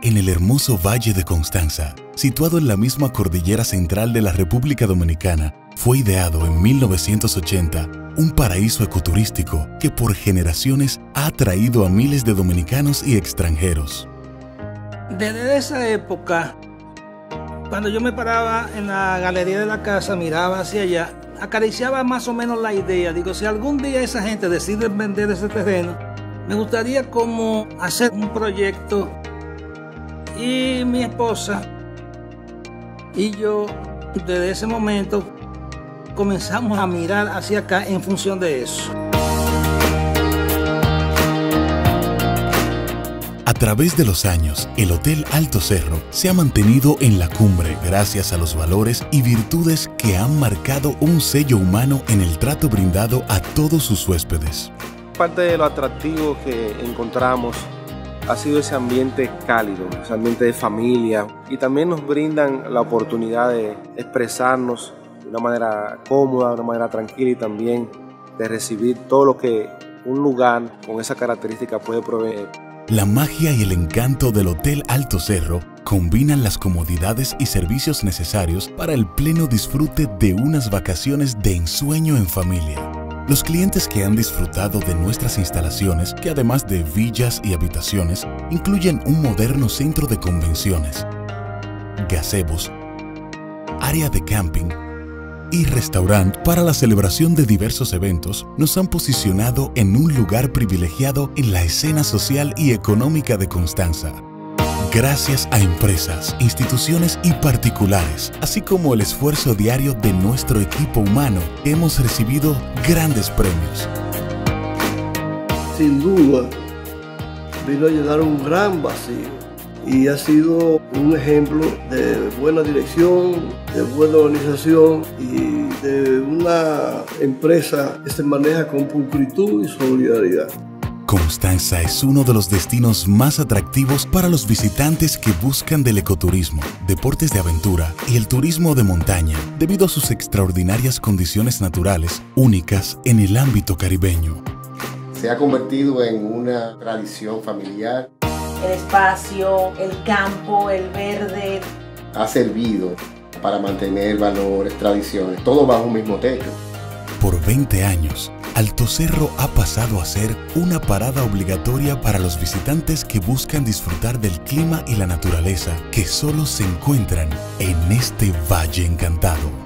en el hermoso Valle de Constanza, situado en la misma cordillera central de la República Dominicana, fue ideado en 1980 un paraíso ecoturístico que por generaciones ha atraído a miles de dominicanos y extranjeros. Desde esa época, cuando yo me paraba en la galería de la casa, miraba hacia allá, acariciaba más o menos la idea. Digo, si algún día esa gente decide vender ese terreno, me gustaría como hacer un proyecto. Y mi esposa y yo, desde ese momento, comenzamos a mirar hacia acá en función de eso. A través de los años, el Hotel Alto Cerro se ha mantenido en la cumbre gracias a los valores y virtudes que han marcado un sello humano en el trato brindado a todos sus huéspedes. Parte de lo atractivo que encontramos ha sido ese ambiente cálido, ese ambiente de familia, y también nos brindan la oportunidad de expresarnos de una manera cómoda, de una manera tranquila, y también de recibir todo lo que un lugar con esa característica puede proveer. La magia y el encanto del Hotel Alto Cerro combinan las comodidades y servicios necesarios para el pleno disfrute de unas vacaciones de ensueño en familia. Los clientes que han disfrutado de nuestras instalaciones, que además de villas y habitaciones, incluyen un moderno centro de convenciones, gazebos, área de camping y restaurante para la celebración de diversos eventos, nos han posicionado en un lugar privilegiado en la escena social y económica de Constanza. Gracias a empresas, instituciones y particulares, así como el esfuerzo diario de nuestro equipo humano, hemos recibido grandes premios. Sin duda, vino a llenar un gran vacío y ha sido un ejemplo de buena dirección, de buena organización y de una empresa que se maneja con pulcritud y solidaridad. Constanza es uno de los destinos más atractivos para los visitantes que buscan del ecoturismo, deportes de aventura y el turismo de montaña, debido a sus extraordinarias condiciones naturales únicas en el ámbito caribeño. Se ha convertido en una tradición familiar. El espacio, el campo, el verde. Ha servido para mantener valores, tradiciones, todo bajo un mismo techo. Por 20 años, Alto Cerro ha pasado a ser una parada obligatoria para los visitantes que buscan disfrutar del clima y la naturaleza que solo se encuentran en este valle encantado.